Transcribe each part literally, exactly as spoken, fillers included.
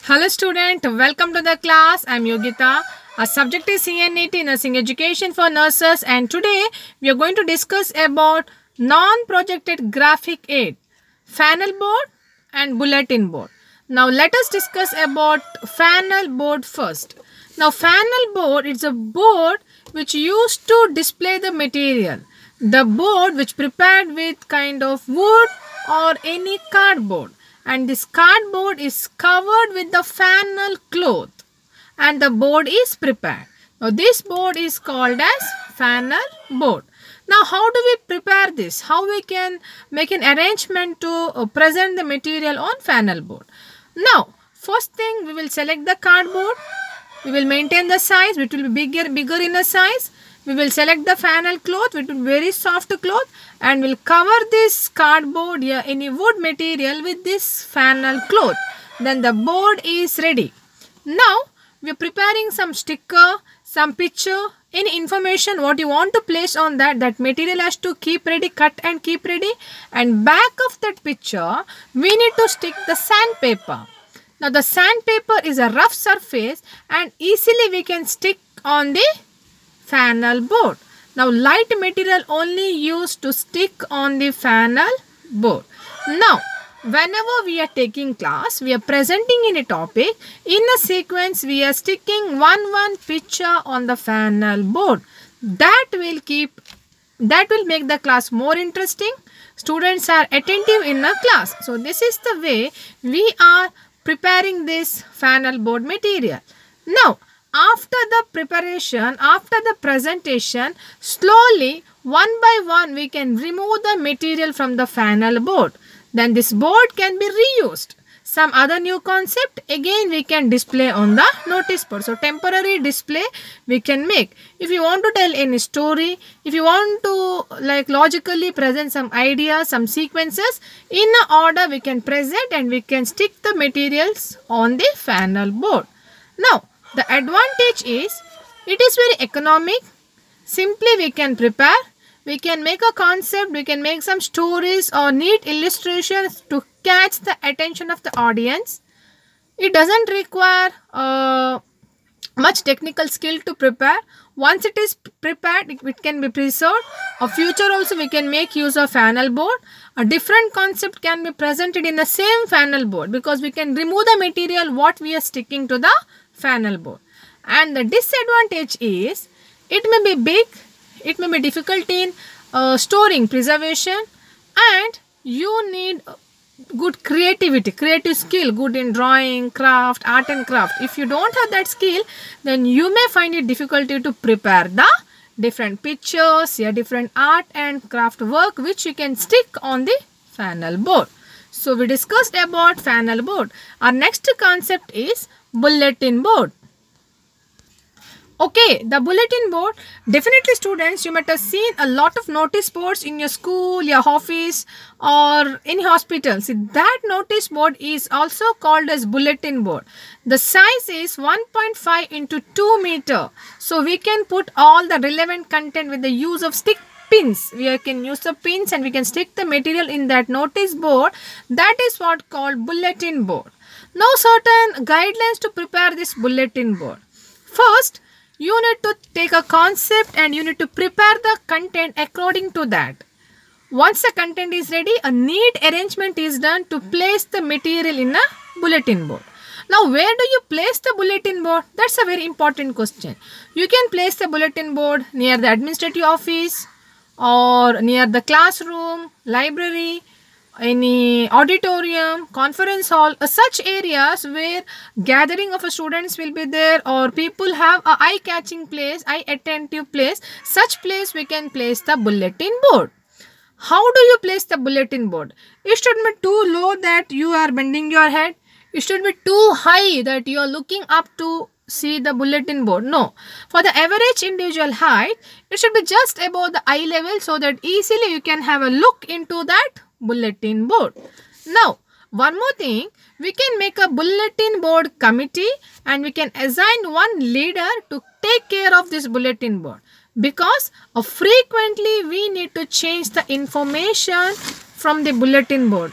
Hello student, welcome to the class. I am Yogita. Our subject is C N E T, Nursing Education for Nurses, and today we are going to discuss about non-projected graphic aid, Fanel board and bulletin board. Now let us discuss about Fanel board first. Now Fanel board is a board which used to display the material. The board which prepared with kind of wood or any cardboard. And this cardboard is covered with the fanel cloth and the board is prepared. Now this board is called as fanel board. Now how do we prepare this? How we can make an arrangement to uh, present the material on fanel board? Now first thing, we will select the cardboard. We will maintain the size, which will be bigger, bigger in a size. We will select the fanel cloth, which will be very soft cloth, and we'll cover this cardboard or any wood material with this fanel cloth. Then the board is ready. Now we are preparing some sticker, some picture, any information what you want to place on that. That material has to keep ready, cut and keep ready. And back of that picture, we need to stick the sandpaper. Now the sandpaper is a rough surface and easily we can stick on the fanel board. Now light material only used to stick on the fanel board. Now whenever we are taking class, we are presenting in a topic, in a sequence we are sticking one one picture on the fanel board. That will keep, that will make the class more interesting. Students are attentive in a class. So this is the way we are preparing this fanel board material. Now after the preparation, after the presentation, slowly one by one we can remove the material from the fanel board. Then this board can be reused. Some other new concept again we can display on the notice board. So temporary display we can make. If you want to tell any story, if you want to like logically present some ideas, some sequences, in a order we can present and we can stick the materials on the fanel board. Now the advantage is, it is very economic. Simply we can prepare, we can make a concept, we can make some stories or neat illustrations to catch the attention of the audience. It doesn't require uh, much technical skill to prepare. Once it is prepared, it, it can be preserved. A future also we can make use of fanel board. A different concept can be presented in the same fanel board because we can remove the material what we are sticking to the fanel board. And the disadvantage is, it may be big, it may be difficult in uh, storing, preservation, and you need good creativity, creative skill, good in drawing, craft, art and craft. If you don't have that skill, then you may find it difficulty to prepare the different pictures, yeah, different art and craft work which you can stick on the fanel board. So we discussed about fanel board. Our next concept is bulletin board. Okay, the bulletin board, definitely students, you might have seen a lot of notice boards in your school, your office or any hospital. See, that notice board is also called as bulletin board. The size is one point five into two meter. So we can put all the relevant content with the use of stick pins. We can use the pins and we can stick the material in that notice board. That is what called bulletin board. Now certain guidelines to prepare this bulletin board. First, you need to take a concept and you need to prepare the content according to that. Once the content is ready, a neat arrangement is done to place the material in a bulletin board. Now where do you place the bulletin board? That's a very important question. You can place the bulletin board near the administrative office or near the classroom, library, any auditorium, conference hall, uh, such areas where gathering of students will be there or people have a eye-catching place, eye-attentive place. Such place we can place the bulletin board. How do you place the bulletin board? It should be too low that you are bending your head. It should be too high that you are looking up to see the bulletin board. No. For the average individual height, it should be just above the eye level so that easily you can have a look into that bulletin board. Now, one more thing, we can make a bulletin board committee and we can assign one leader to take care of this bulletin board because uh, frequently we need to change the information from the bulletin board.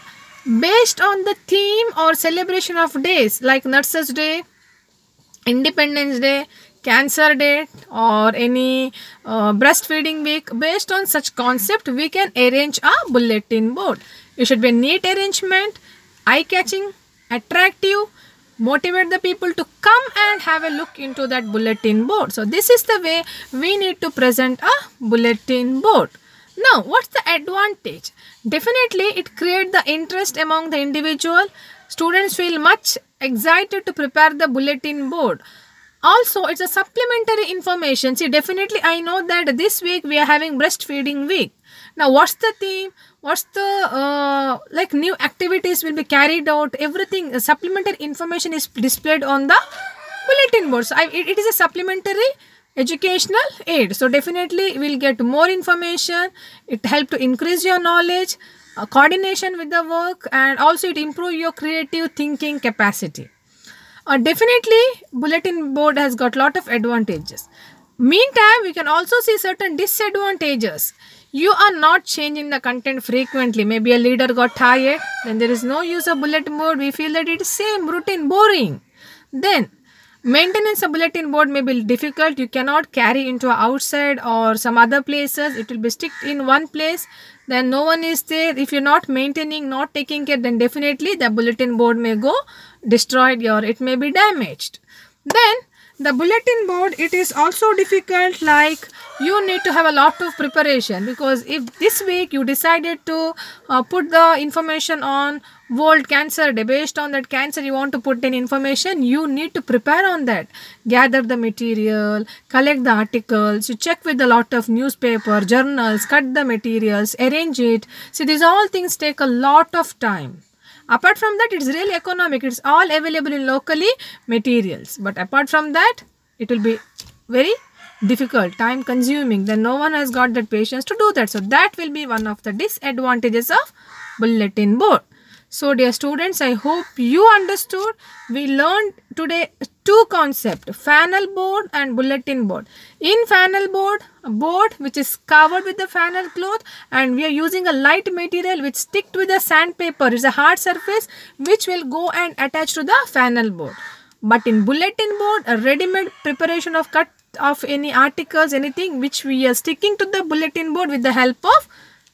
based on the theme or celebration of days like Nurses Day, Independence Day, Cancer Day, or any uh, breastfeeding week. Based on such concept, we can arrange a bulletin board. It should be a neat arrangement, eye-catching, attractive, motivate the people to come and have a look into that bulletin board. So this is the way we need to present a bulletin board. Now, what's the advantage? Definitely, it creates the interest among the individual. Students feel much excited to prepare the bulletin board. Also, it's a supplementary information. See, definitely I know that this week we are having breastfeeding week. Now, what's the theme? What's the uh, like new activities will be carried out? Everything, uh, supplementary information is displayed on the bulletin board. So, I, it, it is a supplementary educational aid. So, definitely we'll get more information. It help to increase your knowledge, uh, coordination with the work, and also it improve your creative thinking capacity. Uh, definitely, bulletin board has got lot of advantages. Meantime, we can also see certain disadvantages. You are not changing the content frequently. Maybe a leader got tired. Then there is no use of bulletin board. We feel that it is same, routine, boring. Then, maintenance of bulletin board may be difficult. You cannot carry into outside or some other places. It will be stick in one place. Then no one is there. If you're not maintaining, not taking care, then definitely the bulletin board may go destroyed or it may be damaged. Then the bulletin board, it is also difficult, like you need to have a lot of preparation, because if this week you decided to uh, put the information on World Cancer Day, based on that cancer you want to put in information, you need to prepare on that, gather the material, collect the articles, you check with a lot of newspaper, journals, cut the materials, arrange it. See, these all things take a lot of time. Apart from that, it's really economic. It's all available in locally materials. But apart from that, it will be very difficult, time consuming. Then no one has got that patience to do that. So that will be one of the disadvantages of bulletin board. So dear students, I hope you understood. We learned today two concepts, funnel board and bulletin board. In funnel board, a board which is covered with the funnel cloth, and we are using a light material which sticked with the sandpaper. It's a hard surface which will go and attach to the funnel board. But in bulletin board, a ready-made preparation of cut of any articles, anything which we are sticking to the bulletin board with the help of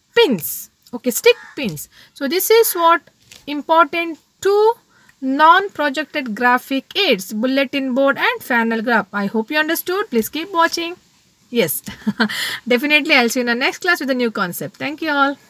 pins. Okay, stick pins. So this is what important two non-projected graphic aids, bulletin board and funnel graph. I hope you understood. Please keep watching. Yes, definitely I'll see you in the next class with a new concept. Thank you all.